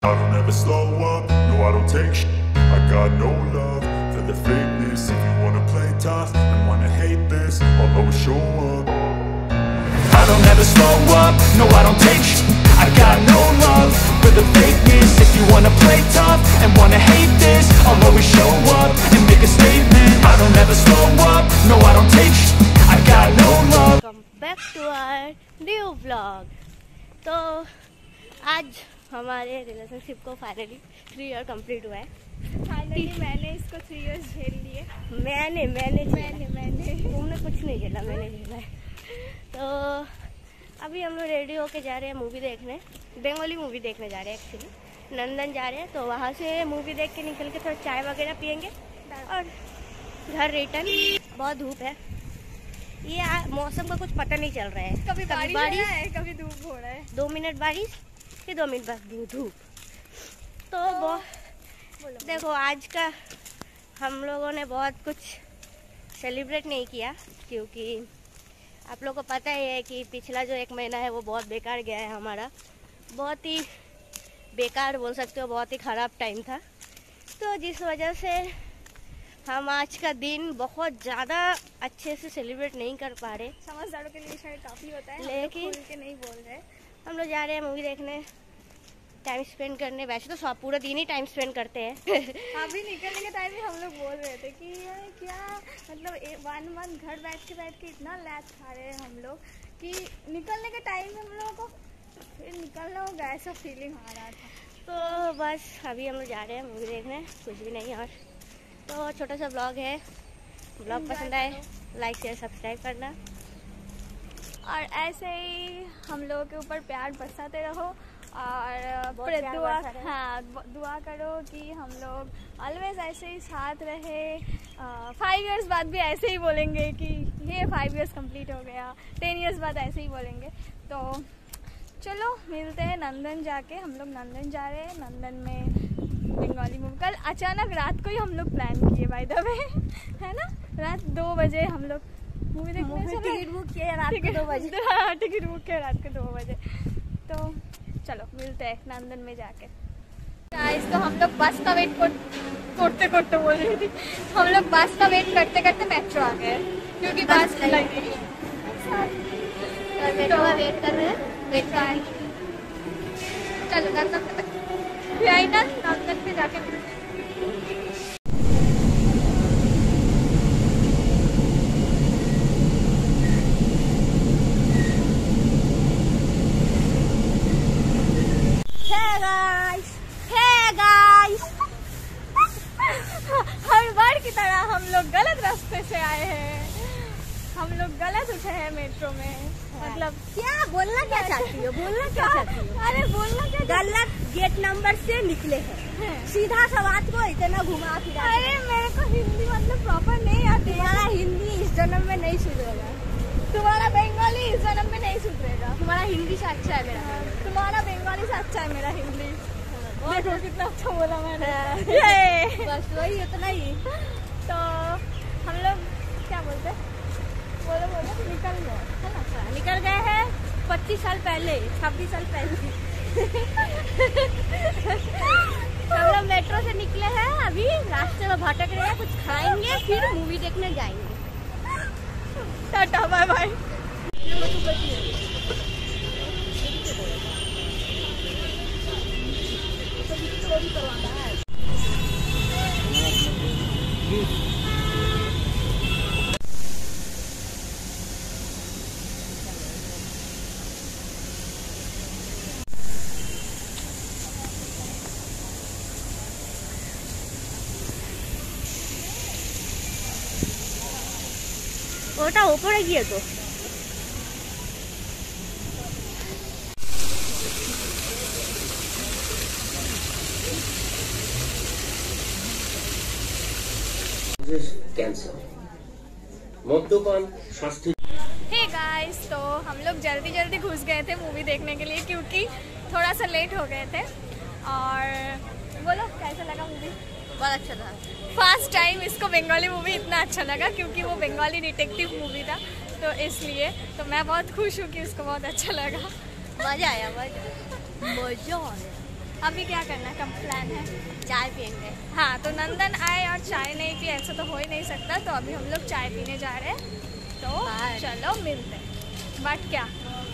I don't ever slow up, no I don't take shit. I got no love for the fakeness. If you wanna play tough and wanna hate this, I'll always show up. I don't ever slow up, no I don't take shit. I got no love for the fakeness. If you wanna play tough and wanna hate this, I'll always show up and make a statement. I don't ever slow up, no I don't take shit. I got no love. Welcome back to our new vlog. तो आज हमारे relationship को finally 3 year complete हुआ है। Finally मैंने इसको 3 years झेल लिए। मैंने तुमने कुछ नहीं झेला, मैंने झेला है। तो अभी हम लोग रेडी होके जा रहे हैं मूवी देखने, बंगाली मूवी देखने जा रहे हैं। एक्चुअली नंदन जा रहे हैं, तो वहाँ से मूवी देख के निकल के थोड़ा चाय वगैरह पियेंगे और घर रिटर्न। बहुत धूप है, ये मौसम का कुछ पता नहीं चल रहा है। कभी बारिश है, कभी धूप हो रहा है। 2 मिनट बारिश, फिर 2 मिनट बाद धूप। तो देखो आज का हम लोगों ने बहुत कुछ सेलिब्रेट नहीं किया, क्योंकि आप लोगों को पता ही है कि पिछला जो 1 महीना है वो बहुत बेकार गया है हमारा। बहुत ही बेकार बोल सकते हो, बहुत ही ख़राब टाइम था। तो जिस वजह से हम आज का दिन बहुत ज़्यादा अच्छे से सेलिब्रेट नहीं कर पा रहे। समझदारों के लिए शायद काफ़ी होता है, लेकिन खुल के नहीं बोल रहे। हम लोग जा रहे हैं मूवी देखने, टाइम स्पेंड करने। वैसे तो सब पूरा दिन ही टाइम स्पेंड करते हैं। अभी निकलने के टाइम में हम लोग बोल रहे थे कि क्या मतलब 1 मंथ घर बैठ के इतना लैग खा रहे हैं हम लोग कि निकलने के टाइम में हम लोगों को फिर निकलना होगा, ऐसा फीलिंग आ रहा था। तो बस अभी हम लोग जा रहे हैं मूवी देखने, कुछ भी नहीं। और तो छोटा सा ब्लॉग है, ब्लॉग पसंद आए लाइक शेयर सब्सक्राइब करना, और ऐसे ही हम लोगों के ऊपर प्यार बरसाते रहो और दुआ करो कि हम लोग ऑलवेज ऐसे ही साथ रहे। 5 इयर्स बाद भी ऐसे ही बोलेंगे कि ये 5 इयर्स कंप्लीट हो गया, 10 इयर्स बाद ऐसे ही बोलेंगे। तो चलो मिलते हैं नंदन जाके। हम लोग नंदन जा रहे हैं, नंदन में बंगाली मूवी। कल अचानक रात को ही हम लोग प्लान किए बाय द वे, है ना। रात 2 बजे हम लोग मूवी देखने चले। टिकट बुक किए रात को 2 बजे। हाँ, टिकट बुक किया रात को 2 बजे। तो चलो मिलते हैं नंदन में जाके। गाइस, तो हम लोग बस का वेट करते बोल रही थी। हम लोग बस का वेट करते मेट्रो आ गए, क्योंकि बस लगी। मेट्रो का वेट कर रहे हैं। चलो नंदन पे जाके हर बार की तरह हम लोग गलत रास्ते से आए हैं। हम लोग गलत उठे हैं मेट्रो में। मतलब क्या बोलना क्या चाहती हो? अरे बोलना क्या, गलत गेट नंबर से निकले हैं, सीधा सा बात को इतना घुमा फिरा। अरे मेरे को हिंदी मतलब प्रॉपर नहीं आती। तुम्हारा हिंदी इस जन्म में नहीं सुधरेगा, तुम्हारा बंगाली इस जन्म में नहीं सुधरेगा। तुम्हारा हिंदी से अच्छा है मेरा। तुम्हारा बंगाली से अच्छा है मेरा हिंदी। देखो कितना अच्छा बोला मैंने। बस वही उतना ही। तो हम लोग क्या बोलते, बोलो निकल गए, है ना। निकल गए हैं 25 साल पहले, 26 साल पहले। हम लोग मेट्रो से निकले हैं, अभी रास्ते में भटक रहे हैं, कुछ खाएंगे फिर मूवी देखने जाएंगे। Tata bye bye. ওটা উপরে গিয়ে তো कैंसर मद्यपान स्वास्थ्य। हे गाइस, तो हम लोग जल्दी घुस गए थे मूवी देखने के लिए, क्योंकि थोड़ा सा लेट हो गए थे। और बोलो कैसा लगा मूवी? बहुत अच्छा था। फर्स्ट टाइम इसको बंगाली मूवी इतना अच्छा लगा, क्योंकि वो बंगाली डिटेक्टिव मूवी था, तो इसलिए तो मैं बहुत खुश हूँ कि उसको बहुत अच्छा लगा। मजा आया। अभी क्या करना का प्लान है? चाय पियेंगे। हाँ, तो नंदन आए और चाय नहीं पी, ऐसा तो हो ही नहीं सकता। तो अभी हम लोग चाय पीने जा रहे हैं, तो चलो मिलते हैं। बट क्या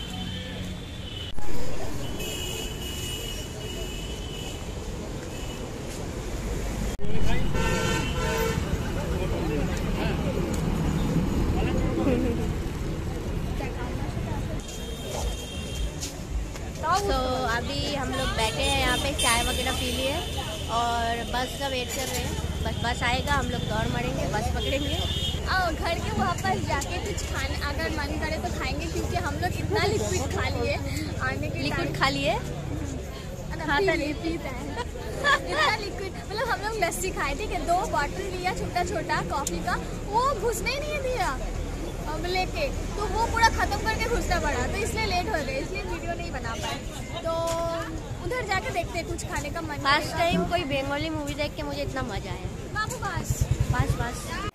तो अभी हम लोग बैठे हैं यहाँ पे, चाय वगैरह पी लिए और बस का वेट कर रहे हैं। बस आएगा, हम लोग दौड़ मारेंगे, बस पकड़ेंगे। घर के वहाँ पर जाके कुछ खाने अगर मन करे तो खाएंगे, क्योंकि हम लोग इतना लिक्विड खा लिए आने के लिक्विड खा लिए। हाँ, पीते हैं इतना लिक्विड। मतलब हम लोग लस्सी खाए, ठीक है, 2 बॉटल लिया छोटा छोटा कॉफी का, वो घुसने ही नहीं दिया हम लेके, तो वो पूरा खत्म करके घुसना पड़ा, तो इसलिए लेट हो गए, इसलिए वीडियो नहीं बना पाए। तो उधर जाके देखते हैं, कुछ खाने का मन। फर्स्ट टाइम कोई बंगाली मूवी देख के मुझे इतना मजा आया। बाबू बस।